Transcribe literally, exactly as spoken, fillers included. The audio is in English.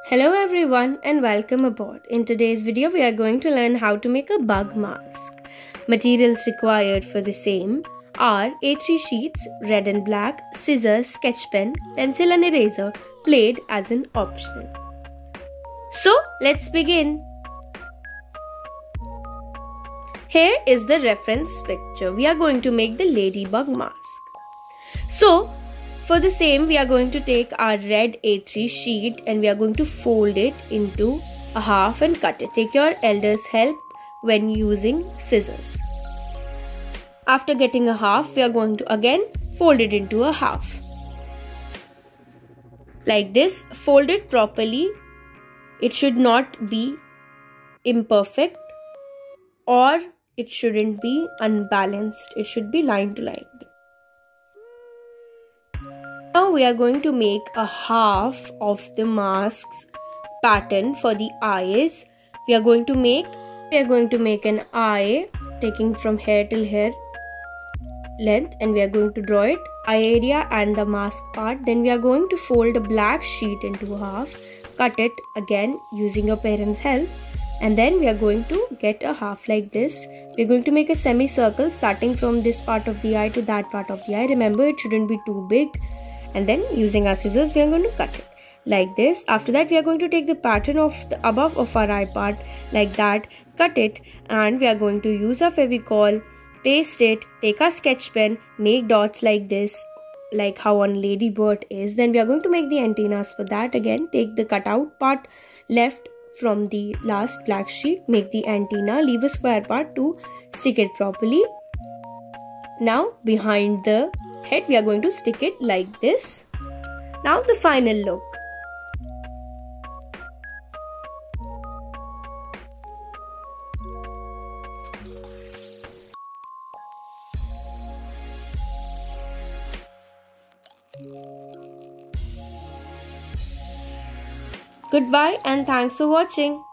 Hello everyone and welcome aboard. In today's video we are going to learn how to make a bug mask. Materials required for the same are A three sheets, red and black, scissors, sketch pen, pencil and eraser, played as an optional. So let's begin. Here is the reference picture. We are going to make the ladybug mask. So for the same, we are going to take our red A three sheet and we are going to fold it into a half and cut it. Take your elder's help when using scissors. After getting a half, we are going to again fold it into a half. Like this, fold it properly. It should not be imperfect or it shouldn't be unbalanced. It should be line to line. Now we are going to make a half of the mask's pattern for the eyes. We are going to make we are going to make an eye taking from hair till hair length, and we are going to draw it eye area and the mask part. Then we are going to fold a black sheet into half, cut it again using your parents' help, and then we are going to get a half like this. We are going to make a semicircle starting from this part of the eye to that part of the eye. Remember, it shouldn't be too big. And then using our scissors we are going to cut it like this. After that we are going to take the pattern of the above of our eye part like that, cut it, and we are going to use our Fevicol, paste it, take our sketch pen, make dots like this, like how on ladybird is. Then we are going to make the antennas. For that, again take the cutout part left from the last black sheet, make the antenna, leave a square part to stick it properly. Now behind the head we are going to stick it like this. Now the final look. Goodbye and thanks for watching.